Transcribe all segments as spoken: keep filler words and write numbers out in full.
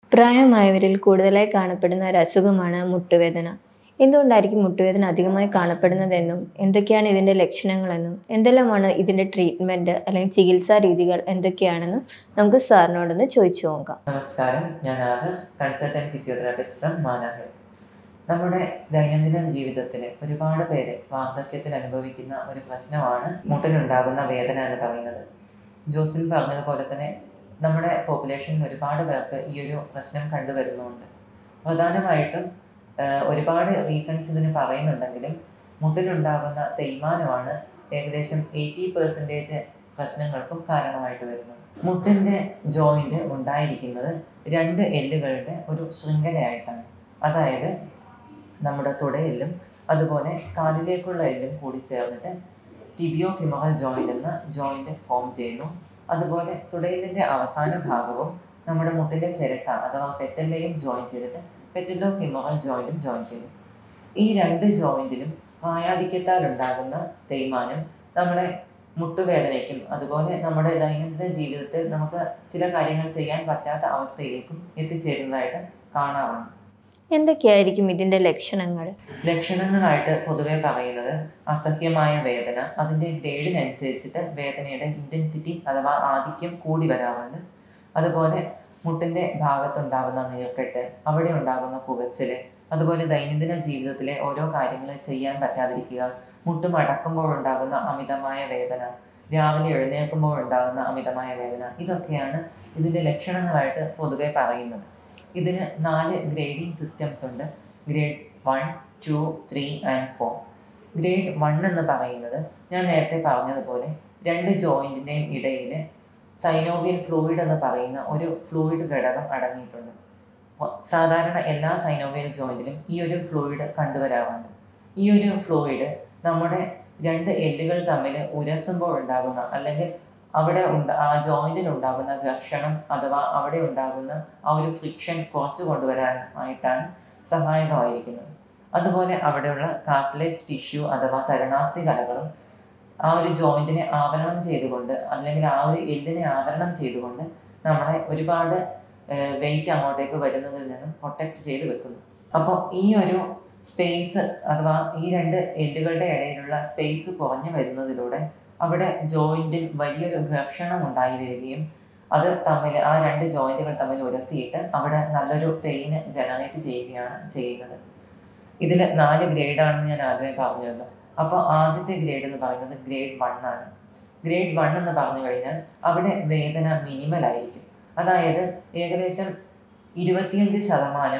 പ്രായമായവരിൽ കൂടുതലായി കാണപ്പെടുന്ന ഒരു അസുഖമാണ് മുട്ടുവേദന. എന്തുകൊണ്ടായിരിക്കും മുട്ടുവേദന അധികമായി കാണപ്പെടുന്നതെന്നും എന്തൊക്കെയാണ് ഇതിൻ്റെ ലക്ഷണങ്ങളെന്നും എന്തെല്ലാമാണ് ഇതിൻ്റെ ട്രീറ്റ്മെൻറ്റ് അല്ലെങ്കിൽ ചികിത്സാ രീതികൾ എന്തൊക്കെയാണെന്നും നമുക്ക് സാറിനോടൊന്ന് ചോദിച്ചു നോക്കാം. നമസ്കാരം, ഞാൻ Adarsh, consultant physiotherapist from Manahil. നമ്മുടെ ദൈനംദിന ജീവിതത്തിൽ ഒരുപാട് പേര് വാർദ്ധക്യത്തിൽ അനുഭവിക്കുന്ന ഒരു പ്രശ്നമാണ് മുട്ടിനുണ്ടാകുന്ന വേദന എന്ന് പറയുന്നത്. ജോസ്വിൻ പറഞ്ഞതുപോലെ തന്നെ നമ്മുടെ പോപ്പുലേഷനിൽ ഒരുപാട് പേർക്ക് ഈ ഒരു പ്രശ്നം കണ്ടുവരുന്നുണ്ട്. പ്രധാനമായിട്ടും ഒരുപാട് റീസൺസ് ഇതിന് പറയുന്നുണ്ടെങ്കിലും മുട്ടിലുണ്ടാകുന്ന തേയ്മാനമാണ് ഏകദേശം എയ്റ്റി പെർസെൻറ്റേജ് പ്രശ്നങ്ങൾക്കും കാരണമായിട്ട് വരുന്നത്. മുട്ടിൻ്റെ ജോയിൻ്റ് ഉണ്ടായിരിക്കുന്നത് രണ്ട് എല്ലുകളുടെ ഒരു ശൃംഖലയായിട്ടാണ്. അതായത് നമ്മുടെ തുടയെല്ലും അതുപോലെ കാലിലേക്കുള്ള എല്ലും കൂടി ചേർന്നിട്ട് ടിബിയോ ഫിമറൽ ജോയിൻ്റ് എന്ന ജോയിൻ്റ് ഫോം ചെയ്യുന്നു. അതുപോലെ തുടയെല്ലിൻ്റെ അവസാന ഭാഗവും നമ്മുടെ മുട്ടിൻ്റെ ചിരട്ട അഥവാ പെറ്റല്ലയും ജോയിൻ ചെയ്തിട്ട് പെറ്റല്ലോ ഫിമറൽ ജോയിൻറ്റും ജോയിൻ ചെയ്യുന്നു. ഈ രണ്ട് ജോയിൻറ്റിലും പ്രായാധിക്യത്താൽ ഉണ്ടാകുന്ന തേയ്മാനം നമ്മളെ മുട്ടുവേദനയ്ക്കും അതുപോലെ നമ്മുടെ ദൈനംദിന ജീവിതത്തിൽ നമുക്ക് ചില കാര്യങ്ങൾ ചെയ്യാൻ പറ്റാത്ത അവസ്ഥയിലേക്കും എത്തിച്ചേരുന്നതായിട്ട് കാണാറുണ്ട്. എന്തൊക്കെയായിരിക്കും ഇതിൻ്റെ ലക്ഷണങ്ങൾ? ലക്ഷണങ്ങളായിട്ട് പൊതുവെ പറയുന്നത് അസഹ്യമായ വേദന, അതിൻ്റെ ഗ്രേഡിനനുസരിച്ചിട്ട് വേദനയുടെ ഇൻറ്റൻസിറ്റി അഥവാ ആധിക്യം കൂടി വരാറുണ്ട്. അതുപോലെ മുട്ടിൻ്റെ ഭാഗത്തുണ്ടാകുന്ന നീർക്കെട്ട്, അവിടെ ഉണ്ടാകുന്ന പുകച്ചിൽ, അതുപോലെ ദൈനംദിന ജീവിതത്തിലെ ഓരോ കാര്യങ്ങൾ ചെയ്യാൻ പറ്റാതിരിക്കുക, മുട്ട് മടക്കുമ്പോഴുണ്ടാകുന്ന അമിതമായ വേദന, രാവിലെ എഴുന്നേൽക്കുമ്പോഴുണ്ടാകുന്ന അമിതമായ വേദന, ഇതൊക്കെയാണ് ഇതിൻ്റെ ലക്ഷണങ്ങളായിട്ട് പൊതുവെ പറയുന്നത്. ഇതിന് നാല് ഗ്രേഡിംഗ് സിസ്റ്റംസ് ഉണ്ട്. Grade one, two, three and four. Grade one എന്ന് പറയുന്നത് ഞാൻ നേരത്തെ പറഞ്ഞതുപോലെ രണ്ട് ജോയിൻറ്റിൻ്റെയും ഇടയിൽ സൈനോവിയൽ ഫ്ലൂയിഡ് എന്ന് പറയുന്ന ഒരു ഫ്ലൂയിഡ് ഘടകം അടങ്ങിയിട്ടുണ്ട്. സാധാരണ എല്ലാ സൈനോവിയൽ ജോയിൻറ്റിലും ഈ ഒരു ഫ്ലൂയിഡ് കണ്ടുവരാറുണ്ട്. ഈ ഒരു ഫ്ലൂയിഡ് നമ്മുടെ രണ്ട് എല്ലുകൾ തമ്മിൽ ഉരസുമ്പോൾ ഉണ്ടാകുന്ന അല്ലെങ്കിൽ അവിടെ ഉണ്ട് ആ ജോയിൻറ്റിൽ ഉണ്ടാകുന്ന ഘർഷണം അഥവാ അവിടെ ഉണ്ടാകുന്ന ആ ഒരു ഫ്രിക്ഷൻ കുറച്ച് കൊണ്ടുവരാനായിട്ടാണ് സഹായകമായിരിക്കുന്നത്. അതുപോലെ അവിടെയുള്ള കാർട്ടിലേജ് ടിഷ്യൂ അഥവാ തരുണാസ്ഥി കലകളും ആ ഒരു ജോയിൻറ്റിനെ ആവരണം ചെയ്തുകൊണ്ട് അല്ലെങ്കിൽ ആ ഒരു എല്ലിനെ ആവരണം ചെയ്തുകൊണ്ട് നമ്മളെ ഒരുപാട് വെയിറ്റ് അങ്ങോട്ടേക്ക് വരുന്നതിൽ നിന്നും പ്രൊട്ടക്റ്റ് ചെയ്ത് വെക്കുന്നു. അപ്പോൾ ഈ ഒരു സ്പേസ് അഥവാ ഈ രണ്ട് എല്ലുകളുടെ ഇടയിലുള്ള സ്പേസ് കുറഞ്ഞു വരുന്നതിലൂടെ അവിടെ ജോയിൻറ്റിൽ വലിയൊരു ഘർഷണം ഉണ്ടായി വരികയും അത് തമ്മിൽ ആ രണ്ട് ജോയിൻറ്റുകൾ തമ്മിൽ ഉരസിയിട്ട് അവിടെ നല്ലൊരു പെയിന് ജനറേറ്റ് ചെയ്യുകയാണ് ചെയ്യുന്നത്. ഇതിൽ നാല് ഗ്രേഡാണെന്ന് ഞാൻ ആദ്യമേ പറഞ്ഞല്ലോ. അപ്പോൾ ആദ്യത്തെ ഗ്രേഡ് എന്ന് പറയുന്നത് ഗ്രേഡ് വൺ ആണ്. ഗ്രേഡ് വൺ എന്ന് പറഞ്ഞു കഴിഞ്ഞാൽ അവിടെ വേദന മിനിമൽ ആയിരിക്കും. അതായത് ഏകദേശം ഇരുപത്തിയഞ്ച് ശതമാനം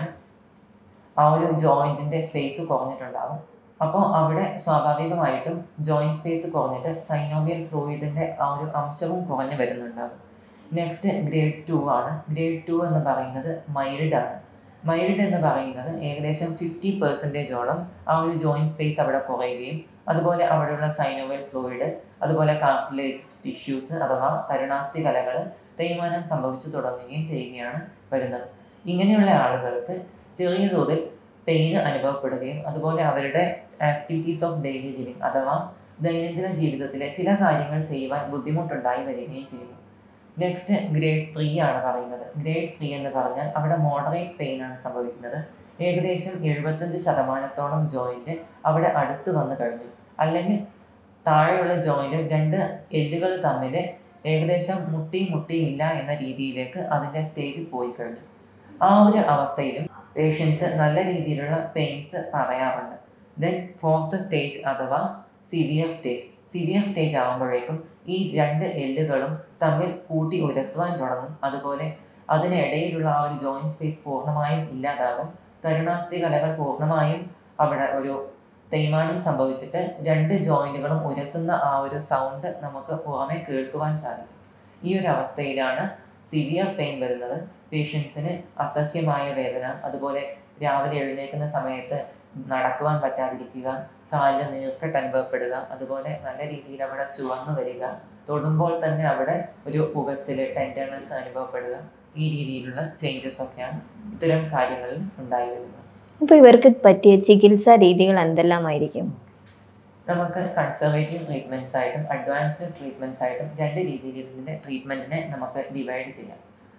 ആ ഒരു ജോയിൻറ്റിൻ്റെ സ്പേസ് കുറഞ്ഞിട്ടുണ്ടാകും. അപ്പോൾ അവിടെ സ്വാഭാവികമായിട്ടും ജോയിൻറ്റ് സ്പേസ് കുറഞ്ഞിട്ട് സൈനോവിയൽ ഫ്ലൂയിഡിൻ്റെ ആ ഒരു അംശവും കുറഞ്ഞു വരുന്നുണ്ടാകും. നെക്സ്റ്റ് ഗ്രേഡ് ടു ആണ്. ഗ്രേഡ് ടു എന്ന് പറയുന്നത് മൈൽഡ് ആണ്. മൈൽഡ് എന്ന് പറയുന്നത് ഏകദേശം ഫിഫ്റ്റി പെർസെൻറ്റേജോളം ആ ഒരു ജോയിൻറ്റ് സ്പേസ് അവിടെ കുറയുകയും അതുപോലെ അവിടെയുള്ള സൈനോവിയൽ ഫ്ലൂയിഡ് അതുപോലെ കാർട്ടിലേജ് ടിഷ്യൂസ് അഥവാ തരുണാസ്ഥി കലകൾ തേയ്മാനം സംഭവിച്ചു തുടങ്ങുകയും ചെയ്യുകയാണ് വരുന്നത്. ഇങ്ങനെയുള്ള ആളുകൾക്ക് ചെറിയ തോതിൽ പെയിന് അനുഭവപ്പെടുകയും അതുപോലെ അവരുടെ ആക്ടിവിറ്റീസ് ഓഫ് ഡെയിലി ലിവിങ് അഥവാ ദൈനംദിന ജീവിതത്തിലെ ചില കാര്യങ്ങൾ ചെയ്യുവാൻ ബുദ്ധിമുട്ടുണ്ടായി വരികയും ചെയ്യുന്നു. നെക്സ്റ്റ് ഗ്രേഡ് ത്രീ ആണ് പറയുന്നത്. ഗ്രേഡ് ത്രീ എന്ന് പറഞ്ഞാൽ അവിടെ മോഡറേറ്റ് പെയിൻ ആണ് സംഭവിക്കുന്നത്. ഏകദേശം എഴുപത്തഞ്ച് ശതമാനത്തോളം ജോയിൻറ്റ് അവിടെ അടുത്ത് വന്നു കഴിഞ്ഞു, അല്ലെങ്കിൽ താഴെയുള്ള ജോയിൻറ്റ് രണ്ട് എല്ലുകൾ തമ്മിൽ ഏകദേശം മുട്ടി മുട്ടിയില്ല എന്ന രീതിയിലേക്ക് അതിൻ്റെ സ്റ്റേജ് പോയി കഴിഞ്ഞു. ആ ഒരു അവസ്ഥയിലും പേഷ്യൻസ് നല്ല രീതിയിലുള്ള പെയിൻസ് പറയാറുണ്ട്. ദെൻ ഫോർത്ത് സ്റ്റേജ് അഥവാ സിവിയർ സ്റ്റേജ്. സിവിയർ സ്റ്റേജ് ആകുമ്പോഴേക്കും ഈ രണ്ട് എല്ലുകളും തമ്മിൽ കൂട്ടി ഉരസുവാൻ തുടങ്ങും. അതുപോലെ അതിനിടയിലുള്ള ആ ഒരു ജോയിൻറ്റ് സ്പേസ് പൂർണ്ണമായും ഇല്ലാതാകും. തരുണാസ്ഥി കലകൾ പൂർണ്ണമായും അവിടെ ഒരു തേയ്മാനം സംഭവിച്ചിട്ട് രണ്ട് ജോയിൻറ്റുകളും ഉരസുന്ന ആ ഒരു സൗണ്ട് നമുക്ക് പുറമെ കേൾക്കുവാൻ സാധിക്കും. ഈ ഒരു അവസ്ഥയിലാണ് സിവിയർ പെയിൻ വരുന്നത്. പേഷ്യൻസിന് അസഹ്യമായ വേദന, അതുപോലെ രാവിലെ എഴുന്നേൽക്കുന്ന സമയത്ത് നടക്കുവാൻ പറ്റാതിരിക്കുക, കാലിൽ നീർക്കെട്ട് അനുഭവപ്പെടുക, അതുപോലെ നല്ല രീതിയിൽ അവിടെ ചുവന്നു വരിക, തൊടുമ്പോൾ തന്നെ അവിടെ ഒരു പുകച്ചിൽ ടെൻഡർനെസ് അനുഭവപ്പെടുക, ഈ രീതിയിലുള്ള ചേഞ്ചസ് ഒക്കെയാണ് ഇത്തരം കാര്യങ്ങളിൽ ഉണ്ടായി വരുന്നത്. അപ്പോൾ ഇവർക്ക് പറ്റിയ ചികിത്സാ രീതികൾ എന്തെല്ലാമായിരിക്കും? നമുക്ക് കൺസർവേറ്റീവ് ട്രീറ്റ്മെൻറ്റ്സ് ആയിട്ടും അഡ്വാൻസ്ഡ് ട്രീറ്റ്മെൻറ്റ്സ് ആയിട്ടും രണ്ട് രീതിയിൽ ഇതിൻ്റെ ട്രീറ്റ്മെൻറ്റിനെ നമുക്ക് ഡിവൈഡ് ചെയ്യാം.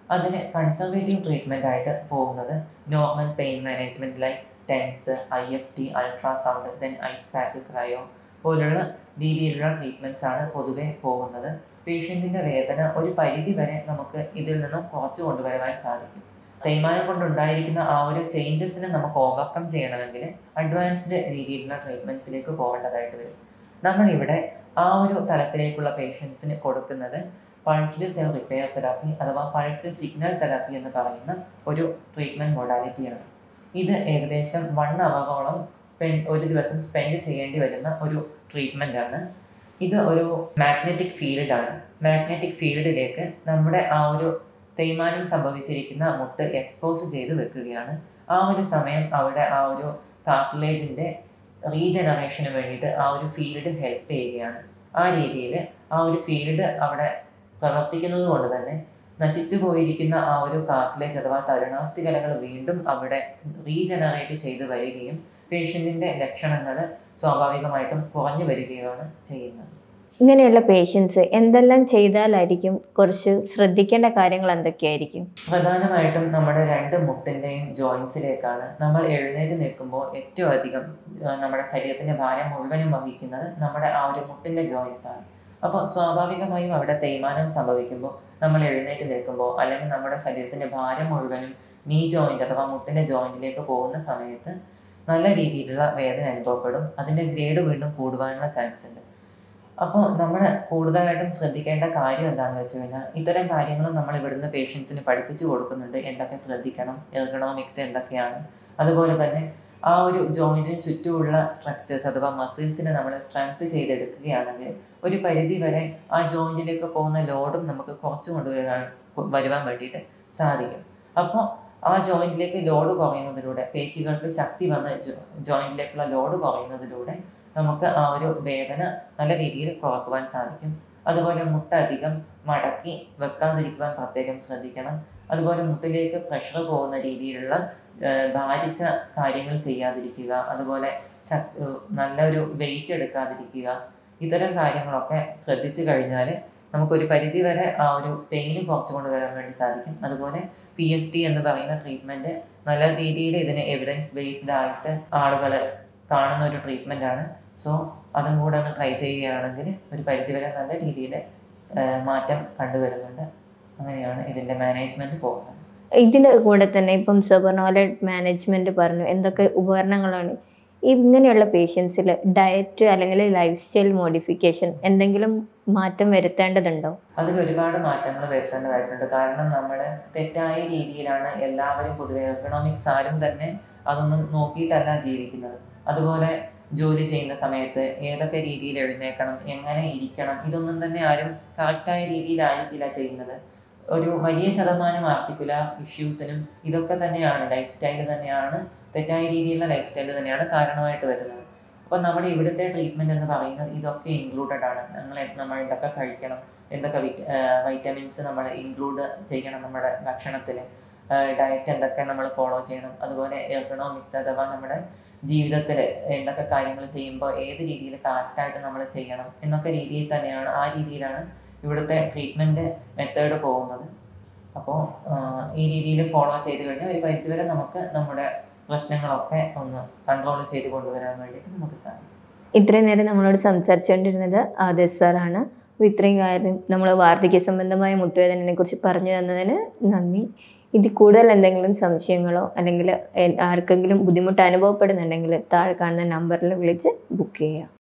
അതിന് കൺസർവേറ്റീവ് ട്രീറ്റ്മെൻ്റ് ആയിട്ട് പോകുന്നത് normal pain management like TENS, I F T, ultrasound, then ice pack, cryo പോലുള്ള രീതിയിലുള്ള ട്രീറ്റ്മെൻറ്റ്സ് ആണ് പൊതുവെ പോകുന്നത്. പേഷ്യൻറ്റിൻ്റെ വേദന ഒരു പരിധി വരെ നമുക്ക് ഇതിൽ നിന്നും കുറച്ച് കൊണ്ടുവരുവാൻ സാധിക്കും. തേയ്മാനം കൊണ്ടുണ്ടായിരിക്കുന്ന ആ ഒരു ചേഞ്ചസിനെ നമുക്ക് ഓവർകം ചെയ്യണമെങ്കിൽ അഡ്വാൻസ്ഡ് രീതിയിലുള്ള ട്രീറ്റ്മെൻറ്റ്സിലേക്ക് പോകേണ്ടതായിട്ട് വരും. നമ്മളിവിടെ ആ ഒരു തലത്തിലേക്കുള്ള പേഷ്യൻസിന് കൊടുക്കുന്നത് പൾസ്ഡ് സെൽ റിപ്പയർ തെറാപ്പി അഥവാ പൾസ്ഡ് സിഗ്നൽ തെറാപ്പി എന്ന് പറയുന്ന ഒരു ട്രീറ്റ്മെൻറ്റ് മൊഡാലിറ്റിയാണ്. ഇത് ഏകദേശം വൺ അവറോളം സ്പെൻഡ് ഒരു ദിവസം സ്പെൻഡ് ചെയ്യേണ്ടി വരുന്ന ഒരു ട്രീറ്റ്മെൻ്റ് ആണ്. ഇത് ഒരു മാഗ്നറ്റിക് ഫീൽഡാണ്. മാഗ്നറ്റിക് ഫീൽഡിലേക്ക് നമ്മുടെ ആ ഒരു തേയ്മാനം സംഭവിച്ചിരിക്കുന്ന മുട്ട് എക്സ്പോസ് ചെയ്ത് വെക്കുകയാണ്. ആ ഒരു സമയം അവിടെ ആ ഒരു കാർട്ടിലേജിൻ്റെ റീജനറേഷന് വേണ്ടിയിട്ട് ആ ഒരു ഫീൽഡ് ഹെൽപ്പ് ചെയ്യുകയാണ്. ആ രീതിയിൽ ആ ഒരു ഫീൽഡ് അവിടെ പ്രവർത്തിക്കുന്നത് കൊണ്ട് തന്നെ നശിച്ചു പോയിരിക്കുന്ന ആ ഒരു കാർട്ടിലേജ് അഥവാ തരുണാസ്ഥികലകൾ വീണ്ടും അവിടെ റീജനറേറ്റ് ചെയ്ത് വരികയും പേഷ്യൻറ്റിൻ്റെ ലക്ഷണങ്ങൾ സ്വാഭാവികമായിട്ടും കുറഞ്ഞു വരികയാണ് ചെയ്യുന്നത്. ഇങ്ങനെയുള്ള പേഷ്യൻസ് എന്തെല്ലാം ചെയ്താലായിരിക്കും കുറച്ച് ശ്രദ്ധിക്കേണ്ട കാര്യങ്ങൾ എന്തൊക്കെയായിരിക്കും? പ്രധാനമായിട്ടും നമ്മുടെ രണ്ട് മുട്ടിൻ്റെയും ജോയിൻസിലേക്കാണ് നമ്മൾ എഴുന്നേറ്റ് നിൽക്കുമ്പോൾ ഏറ്റവും അധികം നമ്മുടെ ശരീരത്തിൻ്റെ ഭാരം മുഴുവനും വഹിക്കുന്നത് നമ്മുടെ ആ ഒരു മുട്ടിൻ്റെ ജോയിൻസ് ആണ്. അപ്പോൾ സ്വാഭാവികമായും അവിടെ തേയ്മാനം സംഭവിക്കുമ്പോൾ നമ്മൾ എഴുന്നേറ്റ് നിൽക്കുമ്പോൾ അല്ലെങ്കിൽ നമ്മുടെ ശരീരത്തിൻ്റെ ഭാരം മുഴുവനും നീ ജോയിൻ്റ് അഥവാ മുട്ടിൻ്റെ ജോയിൻറ്റിലേക്ക് പോകുന്ന സമയത്ത് നല്ല രീതിയിലുള്ള വേദന അനുഭവപ്പെടും. അതിൻ്റെ ഗ്രേഡ് വീണ്ടും കൂടുവാനുള്ള ചാൻസ് ഉണ്ട്. അപ്പോൾ നമ്മൾ കൂടുതലായിട്ടും ശ്രദ്ധിക്കേണ്ട കാര്യം എന്താണെന്ന് വെച്ച് കഴിഞ്ഞാൽ ഇത്തരം കാര്യങ്ങളും നമ്മൾ ഇവിടുന്ന് പേഷ്യൻസിന് പഠിപ്പിച്ചു കൊടുക്കുന്നുണ്ട്. എന്തൊക്കെ ശ്രദ്ധിക്കണം, എർഗണോമിക്സ് എന്തൊക്കെയാണ്, അതുപോലെ തന്നെ ആ ഒരു ജോയിൻറ്റിന് ചുറ്റുമുള്ള സ്ട്രക്ചേഴ്സ് അഥവാ മസിൽസിനെ നമ്മൾ സ്ട്രെങ്ത് ചെയ്തെടുക്കുകയാണെങ്കിൽ ഒരു പരിധി വരെ ആ ജോയിൻറ്റിലേക്ക് പോകുന്ന ലോഡും നമുക്ക് കുറച്ച് കൊണ്ടുവരാൻ വരുവാൻ വേണ്ടിയിട്ട് സാധിക്കും. അപ്പോൾ ആ ജോയിൻറ്റിലേക്ക് ലോഡ് കുറയുന്നതിലൂടെ പേശികൾക്ക് ശക്തി വന്ന് ജോയിൻറ്റിലേക്കുള്ള ലോഡ് കുറയുന്നതിലൂടെ നമുക്ക് ആ ഒരു വേദന നല്ല രീതിയിൽ കുറക്കുവാൻ സാധിക്കും. അതുപോലെ മുട്ട അധികം മടക്കി വെക്കാതിരിക്കുവാൻ പ്രത്യേകം ശ്രദ്ധിക്കണം. അതുപോലെ മുട്ടിലേക്ക് പ്രഷർ പോകുന്ന രീതിയിലുള്ള ഭാരിച്ച കാര്യങ്ങൾ ചെയ്യാതിരിക്കുക, അതുപോലെ നല്ലൊരു വെയിറ്റ് എടുക്കാതിരിക്കുക. ഇത്തരം കാര്യങ്ങളൊക്കെ ശ്രദ്ധിച്ചു കഴിഞ്ഞാൽ നമുക്കൊരു പരിധി വരെ ആ ഒരു പെയിന് കുറച്ച് കൊണ്ടുവരാൻ വേണ്ടി സാധിക്കും. അതുപോലെ പി എസ് ടി എന്ന് പറയുന്ന ട്രീറ്റ്മെൻറ്റ് നല്ല രീതിയിൽ ഇതിന് എവിഡൻസ് ബേസ്ഡ് ആയിട്ട് ആളുകൾ കാണുന്ന ഒരു ട്രീറ്റ്മെൻറ്റാണ്. സോ അതും കൂടെ ഒന്ന് ട്രൈ ചെയ്യുകയാണെങ്കിൽ ഒരു പരിധിവരെ നല്ല രീതിയിൽ മാറ്റം കണ്ടുവരുന്നുണ്ട്. അങ്ങനെയാണ് ഇതിൻ്റെ മാനേജ്മെൻറ്റ് പോകുന്നത്. ഇതിൻ്റെ കൂടെ തന്നെ ഇപ്പം സബർണോലെ മാനേജ്മെൻറ്റ് പറഞ്ഞു എന്തൊക്കെ ഉപകരണങ്ങളാണ് ഇങ്ങനെയുള്ള പേഷ്യൻസിൽ ഡയറ്റ് അല്ലെങ്കിൽ ലൈഫ് സ്റ്റൈൽ മോഡിഫിക്കേഷൻ എന്തെങ്കിലും മാറ്റം വരുത്തേണ്ടതുണ്ടോ? അതിൽ ഒരുപാട് മാറ്റങ്ങൾ വരുത്തേണ്ടതായിട്ടുണ്ട്. കാരണം നമ്മൾ തെറ്റായ രീതിയിലാണ് എല്ലാവരും പൊതുവെ എക്കണോമിക്സ് ആരും തന്നെ അതൊന്നും നോക്കിയിട്ടല്ല ജീവിക്കുന്നത്. അതുപോലെ ജോലി ചെയ്യുന്ന സമയത്ത് ഏതൊക്കെ രീതിയിൽ എഴുന്നേക്കണം, എങ്ങനെ ഇരിക്കണം, ഇതൊന്നും തന്നെ ആരും കറക്റ്റായ രീതിയിലായിരിക്കില്ല ചെയ്യുന്നത്. ഒരു വലിയ ശതമാനം ആർട്ടിക്കുലർ ഇഷ്യൂസിനും ഇതൊക്കെ തന്നെയാണ് ലൈഫ് സ്റ്റൈൽ തന്നെയാണ് തെറ്റായ രീതിയിലുള്ള ലൈഫ് സ്റ്റൈൽ തന്നെയാണ് കാരണമായിട്ട് വരുന്നത്. അപ്പോൾ നമ്മുടെ ഇവിടുത്തെ ട്രീറ്റ്മെൻറ്റ് എന്ന് പറയുന്നത് ഇതൊക്കെ ഇൻക്ലൂഡഡ് ആണ്. നമ്മൾ നമ്മൾ എന്തൊക്കെ കഴിക്കണം, എന്തൊക്കെ വിറ്റ വൈറ്റമിൻസ് നമ്മൾ ഇൻക്ലൂഡ് ചെയ്യണം നമ്മുടെ ഭക്ഷണത്തിൽ, ഡയറ്റ് എന്തൊക്കെ നമ്മൾ ഫോളോ ചെയ്യണം, അതുപോലെ എക്കണോമിക്സ് അഥവാ നമ്മുടെ ജീവിതത്തിൽ എന്തൊക്കെ കാര്യങ്ങൾ ചെയ്യുമ്പോൾ ഏത് രീതിയിൽ കറക്റ്റായിട്ട് നമ്മൾ ചെയ്യണം എന്നൊക്കെ രീതിയിൽ തന്നെയാണ് ആ രീതിയിലാണ് ഇവിടുത്തെ ട്രീറ്റ്മെൻറ്റ് മെത്തേഡ് പോകുന്നത്. അപ്പോൾ ഈ രീതിയിൽ ഫോളോ ചെയ്ത് കഴിഞ്ഞാൽ ഒരു പരിധിവരെ നമുക്ക് നമ്മുടെ പ്രശ്നങ്ങളൊക്കെ ഒന്ന് കൺട്രോൾ ചെയ്ത് കൊണ്ടുവരാൻ വേണ്ടിയിട്ട് നമുക്ക് സാധിക്കും. ഇത്രയും നേരം നമ്മളോട് സംസാരിച്ചുകൊണ്ടിരുന്നത് ആദിസ് സാറാണ്. ഇത്രയും കാര്യം നമ്മൾ വാർദ്ധക്യ സംബന്ധമായ മുട്ടുവേദനയെ കുറിച്ച് പറഞ്ഞു തന്നതിന് നന്ദി. ഇതിൽ കൂടുതൽ എന്തെങ്കിലും സംശയങ്ങളോ അല്ലെങ്കിൽ ആർക്കെങ്കിലും ബുദ്ധിമുട്ട് അനുഭവപ്പെടുന്നുണ്ടെങ്കിൽ താഴെ കാണുന്ന നമ്പറിൽ വിളിച്ച് ബുക്ക് ചെയ്യാം.